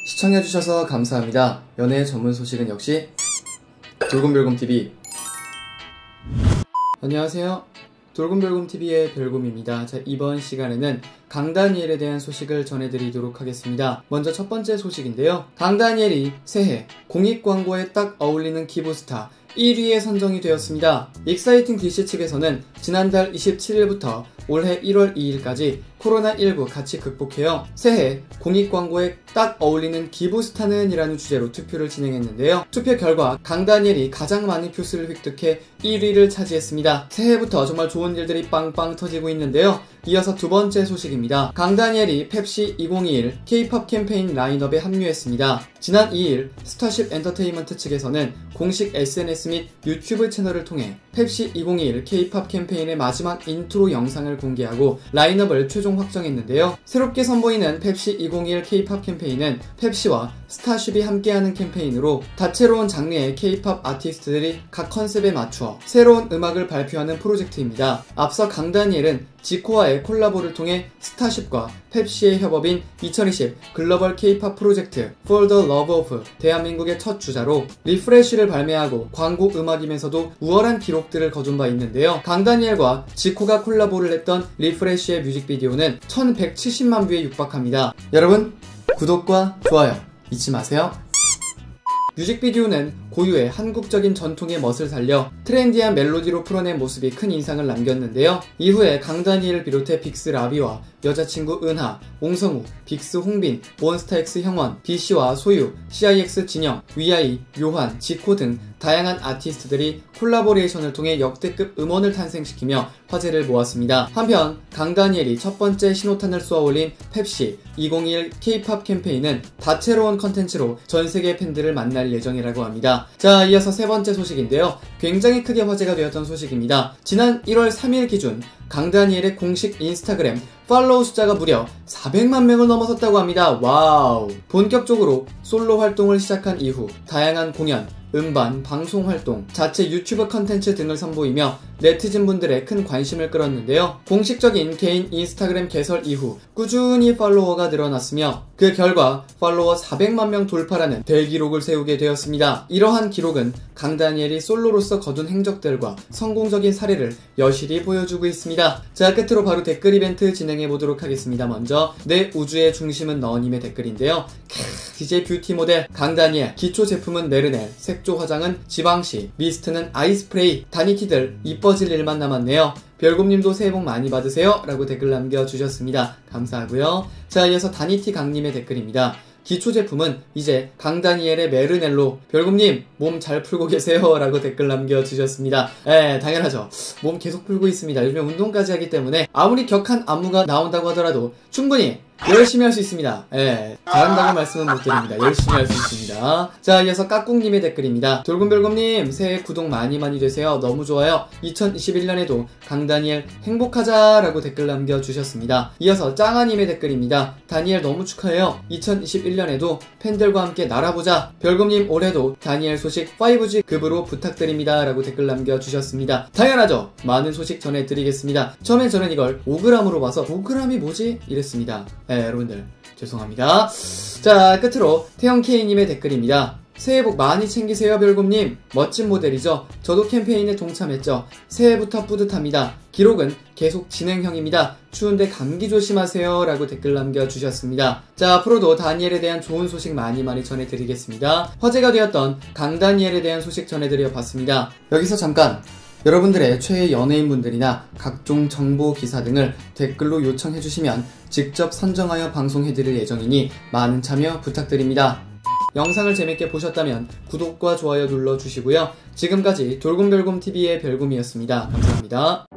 시청해주셔서 감사합니다. 연애 전문 소식은 역시 돌곰별곰TV. 안녕하세요. 돌곰별곰TV의 별곰입니다. 자, 이번 시간에는 강다니엘에 대한 소식을 전해드리도록 하겠습니다. 먼저 첫 번째 소식인데요. 강다니엘이 새해 공익광고에 딱 어울리는 기부스타 1위에 선정이 되었습니다. 익사이팅 DC 측에서는 지난달 27일부터 올해 1월 2일까지 코로나19 같이 극복해요. 새해 공익광고에 딱 어울리는 기부스타는 이라는 주제로 투표를 진행했는데요. 투표 결과 강다니엘이 가장 많은 표수를 획득해 1위를 차지했습니다. 새해부터 정말 좋은 일들이 빵빵 터지고 있는데요. 이어서 두 번째 소식입니다. 강다니엘이 펩시 2021 K-POP 캠페인 라인업에 합류했습니다. 지난 2일 스타쉽 엔터테인먼트 측에서는 공식 SNS 및 유튜브 채널을 통해 펩시 2021 K-POP 캠페인의 마지막 인트로 영상을 공개하고 라인업을 최종 확정했는데요. 새롭게 선보이는 펩시 2021 K-POP 캠페인은 펩시와 스타쉽이 함께하는 캠페인으로 다채로운 장르의 K-POP 아티스트들이 각 컨셉에 맞추어 새로운 음악을 발표하는 프로젝트입니다. 앞서 강다니엘은 지코와의 콜라보를 통해 스타쉽과 펩시의 협업인 2020 글로벌 K-POP 프로젝트 For the Love of 대한민국의 첫 주자로 리프레쉬를 발매하고 광고 음악이면서도 우월한 기록들을 거둔 바 있는데요. 강다니엘과 지코가 콜라보를 했던 리프레쉬의 뮤직비디오는 1170만 뷰에 육박합니다. 여러분, 구독과 좋아요 잊지 마세요. 뮤직비디오는 고유의 한국적인 전통의 멋을 살려 트렌디한 멜로디로 풀어낸 모습이 큰 인상을 남겼는데요. 이후에 강다니엘을 비롯해 빅스 라비와 여자친구 은하, 옹성우, 빅스 홍빈, 몬스타엑스 형원, BC와 소유, CIX 진영, 위아이, 요한, 지코 등 다양한 아티스트들이 콜라보레이션을 통해 역대급 음원을 탄생시키며 화제를 모았습니다. 한편 강다니엘이 첫 번째 신호탄을 쏘아올린 펩시 2021 K-POP 캠페인은 다채로운 컨텐츠로 전세계 팬들을 만날 예정이라고 합니다. 자, 이어서 세 번째 소식인데요. 굉장히 크게 화제가 되었던 소식입니다. 지난 1월 3일 기준 강다니엘의 공식 인스타그램 팔로우 숫자가 무려 400만 명을 넘어섰다고 합니다. 와우! 본격적으로 솔로 활동을 시작한 이후 다양한 공연, 음반, 방송 활동, 자체 유튜브 컨텐츠 등을 선보이며 네티즌분들의 큰 관심을 끌었는데요. 공식적인 개인 인스타그램 개설 이후 꾸준히 팔로워가 늘어났으며 그 결과 팔로워 400만 명 돌파라는 대기록을 세우게 되었습니다. 이러한 기록은 강다니엘이 솔로로서 거둔 행적들과 성공적인 사례를 여실히 보여주고 있습니다. 자, 끝으로 바로 댓글 이벤트 진행해보도록 하겠습니다. 먼저 내 우주의 중심은 너님의 댓글인데요. DJ 뷰티 모델 강다니엘, 기초 제품은 네르넬, 색조 화장은 지방시, 미스트는 아이스프레이, 다니티들 이뻐질 일만 남았네요. 별곰님도 새해 복 많이 받으세요 라고 댓글 남겨주셨습니다. 감사하고요. 자, 이어서 다니티 강님의 댓글입니다. 기초 제품은 이제 강다니엘의 메르넬로. 별곰님 몸 잘 풀고 계세요 라고 댓글 남겨주셨습니다. 당연하죠. 몸 계속 풀고 있습니다. 요즘에 운동까지 하기 때문에 아무리 격한 안무가 나온다고 하더라도 충분히 열심히 할 수 있습니다. 잘한다고 말씀은 못 드립니다. 열심히 할 수 있습니다. 자, 이어서 까꿍님의 댓글입니다. 돌곰별곰님 새해 구독 많이 되세요. 너무 좋아요. 2021년에도 강다니엘 행복하자 라고 댓글 남겨주셨습니다. 이어서 짱아님의 댓글입니다. 다니엘 너무 축하해요. 2021년에도 팬들과 함께 날아보자. 별곰님 올해도 다니엘 소식 5G 급으로 부탁드립니다 라고 댓글 남겨주셨습니다. 당연하죠. 많은 소식 전해드리겠습니다. 처음엔 저는 이걸 5g으로 봐서 5g이 뭐지? 이랬습니다. 여러분들 죄송합니다. 자, 끝으로 태영K님의 댓글입니다. 새해 복 많이 챙기세요 별곰님. 멋진 모델이죠. 저도 캠페인에 동참했죠. 새해부터 뿌듯합니다. 기록은 계속 진행형입니다. 추운데 감기 조심하세요 라고 댓글 남겨주셨습니다. 자, 앞으로도 다니엘에 대한 좋은 소식 많이 전해드리겠습니다. 화제가 되었던 강다니엘에 대한 소식 전해드려 봤습니다. 여기서 잠깐 여러분들의 최애 연예인분들이나 각종 정보 기사 등을 댓글로 요청해주시면 직접 선정하여 방송해드릴 예정이니 많은 참여 부탁드립니다. 영상을 재밌게 보셨다면 구독과 좋아요 눌러주시고요. 지금까지 돌곰별곰TV의 별곰이었습니다. 감사합니다.